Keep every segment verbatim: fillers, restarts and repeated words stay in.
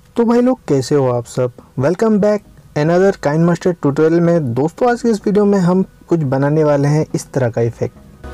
तो भाई लोग कैसे हो आप सब। Welcome back another KineMaster tutorial में। दोस्तों आज के इस वीडियो में हम कुछ बनाने वाले हैं इस तरह का इफेक्ट।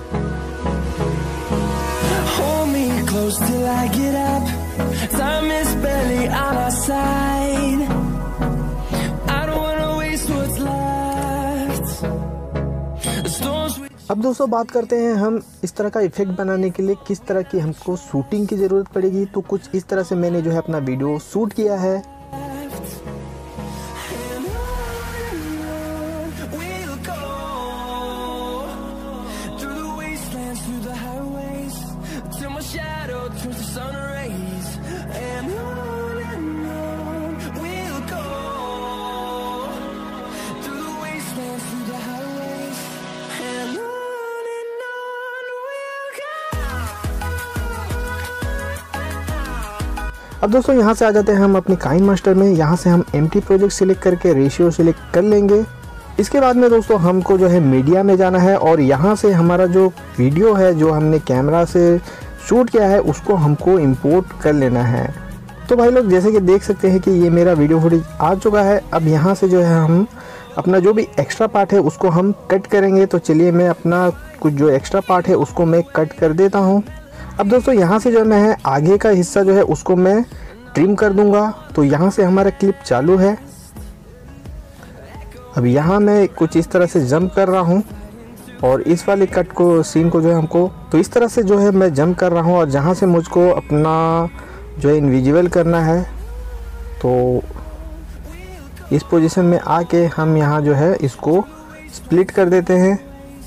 अब दोस्तों बात करते हैं हम इस तरह का इफेक्ट बनाने के लिए किस तरह की हमको शूटिंग की ज़रूरत पड़ेगी। तो कुछ इस तरह से मैंने जो है अपना वीडियो शूट किया है। अब दोस्तों यहाँ से आ जाते हैं हम अपनी काइनमास्टर में। यहाँ से हम एम्प्टी प्रोजेक्ट सिलेक्ट करके रेशियो सिलेक्ट कर लेंगे। इसके बाद में दोस्तों हमको जो है मीडिया में जाना है और यहाँ से हमारा जो वीडियो है जो हमने कैमरा से शूट किया है उसको हमको इंपोर्ट कर लेना है। तो भाई लोग जैसे कि देख सकते हैं कि ये मेरा वीडियो फुटेज आ चुका है। अब यहाँ से जो है हम अपना जो भी एक्स्ट्रा पार्ट है उसको हम कट करेंगे। तो चलिए मैं अपना कुछ जो एक्स्ट्रा पार्ट है उसको मैं कट कर देता हूँ। अब दोस्तों यहाँ से जो मैं आगे का हिस्सा जो है उसको मैं ट्रिम कर दूंगा। तो यहाँ से हमारा क्लिप चालू है। अब यहाँ मैं कुछ इस तरह से जंप कर रहा हूँ और इस वाले कट को सीन को जो है हमको तो इस तरह से जो है मैं जंप कर रहा हूँ और जहाँ से मुझको अपना जो है इनविजिबल करना है तो इस पोजीशन में आके हम यहाँ जो है इसको स्प्लिट कर देते हैं।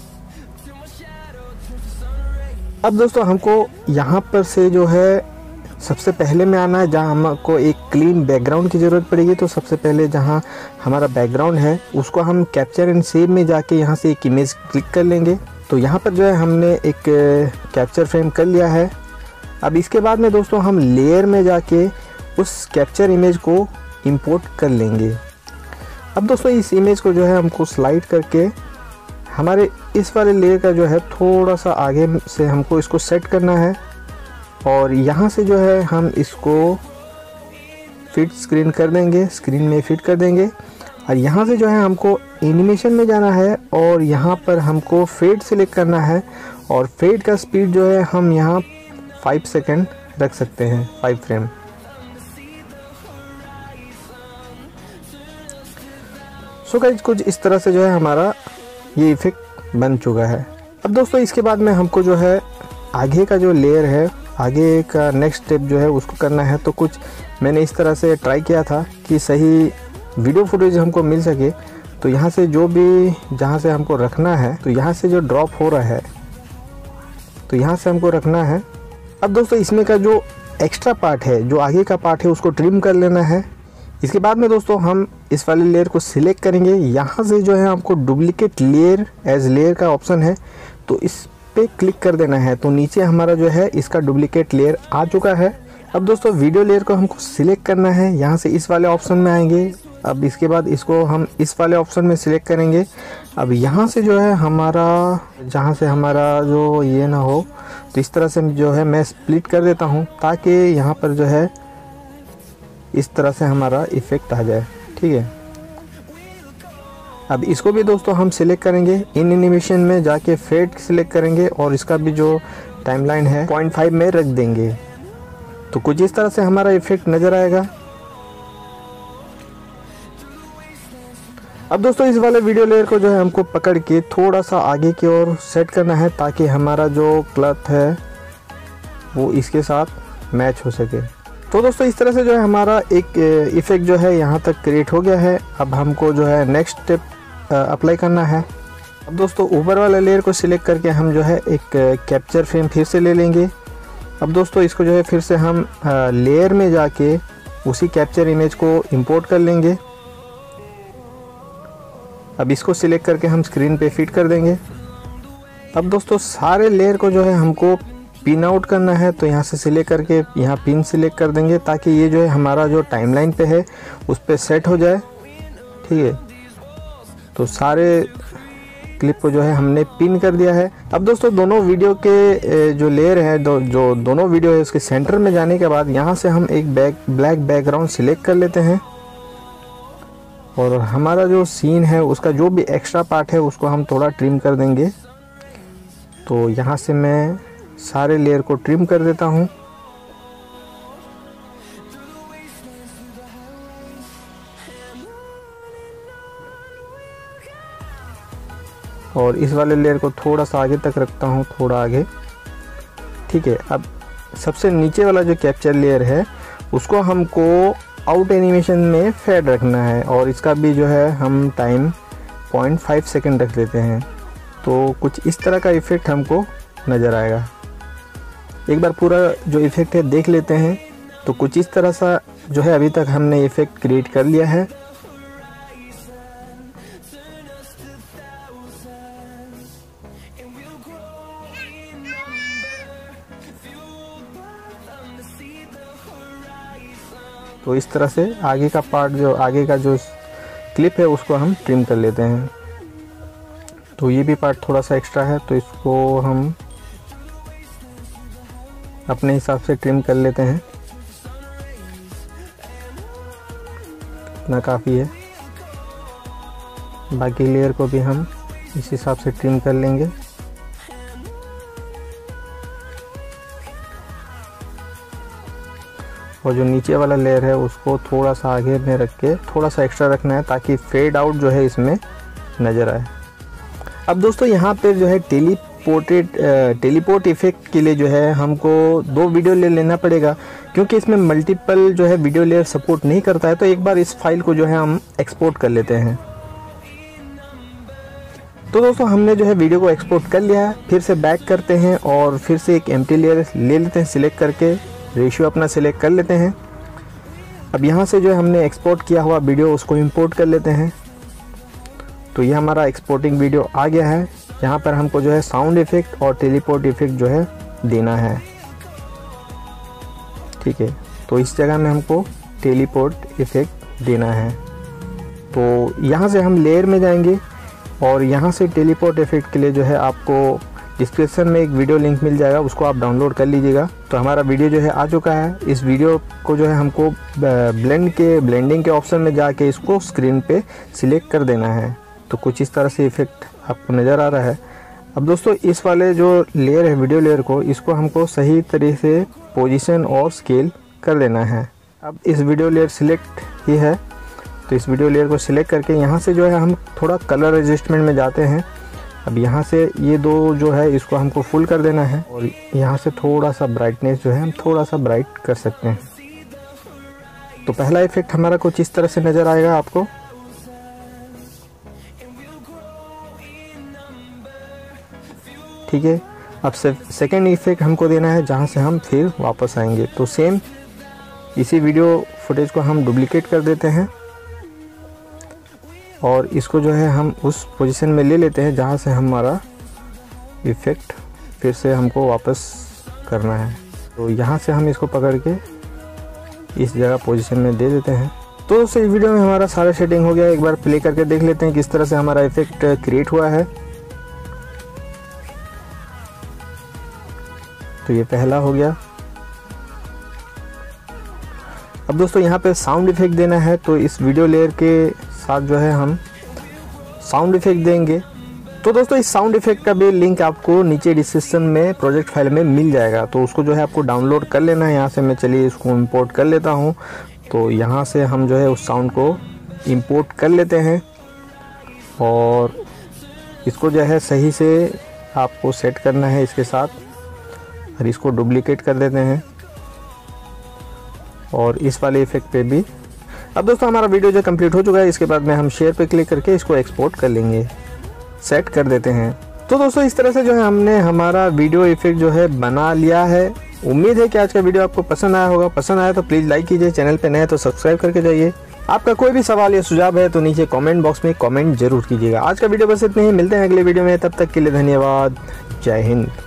अब दोस्तों हमको यहाँ पर से जो है सबसे पहले में आना है जहाँ हमको एक क्लीन बैकग्राउंड की ज़रूरत पड़ेगी। तो सबसे पहले जहाँ हमारा बैकग्राउंड है उसको हम कैप्चर एंड सेव में जाके यहाँ से एक इमेज क्लिक कर लेंगे। तो यहाँ पर जो है हमने एक कैप्चर फ्रेम कर लिया है। अब इसके बाद में दोस्तों हम लेयर में जाके उस कैप्चर इमेज को इंपोर्ट कर लेंगे। अब दोस्तों इस इमेज को जो है हमको स्लाइड करके हमारे इस वाले लेयर का जो है थोड़ा सा आगे से हमको इसको सेट करना है और यहाँ से जो है हम इसको फिट स्क्रीन कर देंगे, स्क्रीन में फिट कर देंगे। और यहाँ से जो है हमको एनिमेशन में जाना है और यहाँ पर हमको फेड सिलेक्ट करना है और फेड का स्पीड जो है हम यहाँ फाइव सेकेंड रख सकते हैं, फाइव फ्रेम। सो गाइस कुछ इस तरह से जो है हमारा ये इफेक्ट बन चुका है। अब दोस्तों इसके बाद में हमको जो है आगे का जो लेयर है, आगे का नेक्स्ट स्टेप जो है उसको करना है। तो कुछ मैंने इस तरह से ट्राई किया था कि सही वीडियो फुटेज हमको मिल सके। तो यहाँ से जो भी जहाँ से हमको रखना है तो यहाँ से जो ड्रॉप हो रहा है तो यहाँ से हमको रखना है। अब दोस्तों इसमें का जो एक्स्ट्रा पार्ट है, जो आगे का पार्ट है उसको ट्रिम कर लेना है। इसके बाद में दोस्तों हम इस वाले लेयर को सिलेक्ट करेंगे। यहाँ से जो है हमको डुप्लीकेट लेयर एज लेयर का ऑप्शन है तो इस पे क्लिक कर देना है। तो नीचे हमारा जो है इसका डुप्लीकेट लेयर आ चुका है। अब दोस्तों वीडियो लेयर को हमको सिलेक्ट करना है। यहाँ से इस वाले ऑप्शन में आएंगे। अब इसके बाद इसको हम इस वाले ऑप्शन में सिलेक्ट करेंगे। अब यहाँ से जो है हमारा जहाँ से हमारा जो ये ना हो तो इस तरह से जो है मैं स्प्लिट कर देता हूँ ताकि यहाँ पर जो है इस तरह से हमारा इफेक्ट आ जाए। ठीक है, अब इसको भी दोस्तों हम सिलेक्ट करेंगे, इन एनिमेशन में जाके फेड सिलेक्ट करेंगे और इसका भी जो टाइमलाइन है पॉइंट फाइव में रख देंगे। तो कुछ इस तरह से हमारा इफेक्ट नज़र आएगा। अब दोस्तों इस वाले वीडियो लेयर को जो है हमको पकड़ के थोड़ा सा आगे की ओर सेट करना है ताकि हमारा जो क्लॉथ है वो इसके साथ मैच हो सके। तो दोस्तों इस तरह से जो है हमारा एक इफेक्ट जो है यहाँ तक क्रिएट हो गया है। अब हमको जो है नेक्स्ट स्टेप अप्लाई करना है। अब दोस्तों ऊपर वाले लेयर को सिलेक्ट करके हम जो है एक कैप्चर फ्रेम फिर से ले लेंगे। अब दोस्तों इसको जो है फिर से हम लेयर में जाके उसी कैप्चर इमेज को इंपोर्ट कर लेंगे। अब इसको सिलेक्ट करके हम स्क्रीन पे फिट कर देंगे। अब दोस्तों सारे लेयर को जो है हमको पिन आउट करना है। तो यहाँ से सिलेक्ट करके यहाँ पिन सिलेक्ट कर देंगे ताकि ये जो है हमारा जो टाइमलाइन पे है उस पर सेट हो जाए। ठीक है, तो सारे क्लिप को जो है हमने पिन कर दिया है। अब दोस्तों दोनों वीडियो के जो लेयर है, दो, जो दोनों वीडियो है उसके सेंटर में जाने के बाद यहाँ से हम एक बैक ब्लैक बैकग्राउंड सिलेक्ट कर लेते हैं और हमारा जो सीन है उसका जो भी एक्स्ट्रा पार्ट है उसको हम थोड़ा ट्रिम कर देंगे। तो यहाँ से मैं सारे लेयर को ट्रिम कर देता हूँ। और इस वाले लेयर को थोड़ा सा आगे तक रखता हूँ, थोड़ा आगे। ठीक है, अब सबसे नीचे वाला जो कैप्चर लेयर है उसको हमको आउट एनिमेशन में फेड रखना है और इसका भी जो है हम टाइम पॉइंट फाइव सेकेंड रख देते हैं। तो कुछ इस तरह का इफ़ेक्ट हमको नज़र आएगा। एक बार पूरा जो इफ़ेक्ट है देख लेते हैं। तो कुछ इस तरह सा जो है अभी तक हमने इफ़ेक्ट क्रिएट कर लिया है। तो इस तरह से आगे का पार्ट, जो आगे का जो क्लिप है उसको हम ट्रिम कर लेते हैं। तो ये भी पार्ट थोड़ा सा एक्स्ट्रा है तो इसको हम अपने हिसाब से ट्रिम कर लेते हैं, इतना काफ़ी है। बाकी लेयर को भी हम इस हिसाब से ट्रिम कर लेंगे। और जो नीचे वाला लेयर है उसको थोड़ा सा आगे में रख के थोड़ा सा एक्स्ट्रा रखना है ताकि फेड आउट जो है इसमें नज़र आए। अब दोस्तों यहाँ पे जो है टेलीपोर्टेड टेलीपोर्ट इफेक्ट के लिए जो है हमको दो वीडियो लेयर लेना पड़ेगा, क्योंकि इसमें मल्टीपल जो है वीडियो लेयर सपोर्ट नहीं करता है। तो एक बार इस फाइल को जो है हम एक्सपोर्ट कर लेते हैं। तो दोस्तों हमने जो है वीडियो को एक्सपोर्ट कर लिया है। फिर से बैक करते हैं और फिर से एक एम्प्टी लेयर ले लेते हैं, सिलेक्ट करके रेशियो अपना सिलेक्ट कर लेते हैं। अब यहाँ से जो है हमने एक्सपोर्ट किया हुआ वीडियो उसको इंपोर्ट कर लेते हैं। तो ये हमारा एक्सपोर्टिंग वीडियो आ गया है। यहाँ पर हमको जो है साउंड इफेक्ट और टेलीपोर्ट इफेक्ट जो है देना है। ठीक है, तो इस जगह में हमको टेलीपोर्ट इफेक्ट देना है। तो यहाँ से हम लेयर में जाएंगे और यहाँ से टेलीपोर्ट इफेक्ट के लिए जो है आपको डिस्क्रिप्शन में एक वीडियो लिंक मिल जाएगा, उसको आप डाउनलोड कर लीजिएगा। तो हमारा वीडियो जो है आ चुका है। इस वीडियो को जो है हमको ब्लेंड के ब्लेंडिंग के ऑप्शन में जाके इसको स्क्रीन पे सिलेक्ट कर देना है। तो कुछ इस तरह से इफेक्ट आपको नज़र आ रहा है। अब दोस्तों इस वाले जो लेयर है वीडियो लेयर को, इसको हमको सही तरीके से पोजीशन और स्केल कर लेना है। अब इस वीडियो लेयर सिलेक्ट ही है तो इस वीडियो लेयर को सिलेक्ट करके यहाँ से जो है हम थोड़ा कलर एडजस्टमेंट में जाते हैं। अब यहाँ से ये दो जो है इसको हमको फुल कर देना है और यहाँ से थोड़ा सा ब्राइटनेस जो है हम थोड़ा सा ब्राइट कर सकते हैं। तो पहला इफेक्ट हमारा कुछ इस तरह से नज़र आएगा आपको। ठीक है, अब से सेकेंड इफेक्ट हमको देना है जहाँ से हम फिर वापस आएंगे। तो सेम इसी वीडियो फुटेज को हम डुप्लीकेट कर देते हैं और इसको जो है हम उस पोजीशन में ले लेते हैं जहाँ से हमारा इफ़ेक्ट फिर से हमको वापस करना है। तो यहाँ से हम इसको पकड़ के इस जगह पोजीशन में दे देते हैं। तो इस वीडियो में हमारा सारा सेटिंग हो गया। एक बार प्ले करके देख लेते हैं किस तरह से हमारा इफ़ेक्ट क्रिएट हुआ है। तो ये पहला हो गया। अब दोस्तों यहाँ पे साउंड इफेक्ट देना है, तो इस वीडियो लेयर के साथ जो है हम साउंड इफेक्ट देंगे। तो दोस्तों इस साउंड इफेक्ट का भी लिंक आपको नीचे डिस्क्रिप्शन में प्रोजेक्ट फाइल में मिल जाएगा। तो उसको जो है आपको डाउनलोड कर लेना है। यहाँ से मैं चलिए इसको इंपोर्ट कर लेता हूँ। तो यहाँ से हम जो है उस साउंड को इंपोर्ट कर लेते हैं और इसको जो है सही से आपको सेट करना है इसके साथ और इसको डुप्लीकेट कर देते हैं और इस वाले इफेक्ट पे भी। अब दोस्तों हमारा वीडियो जो कंप्लीट हो चुका है। इसके बाद में हम शेयर पे क्लिक करके इसको एक्सपोर्ट कर लेंगे, सेट कर देते हैं। तो दोस्तों इस तरह से जो है हमने हमारा वीडियो इफेक्ट जो है बना लिया है। उम्मीद है कि आज का वीडियो आपको पसंद आया होगा। पसंद आया तो प्लीज़ लाइक कीजिए, चैनल पे नए तो सब्सक्राइब करके जाइए। आपका कोई भी सवाल या सुझाव है तो नीचे कमेंट बॉक्स में कमेंट जरूर कीजिएगा। आज का वीडियो बस इतने ही, मिलते हैं अगले वीडियो में। तब तक के लिए धन्यवाद। जय हिंद।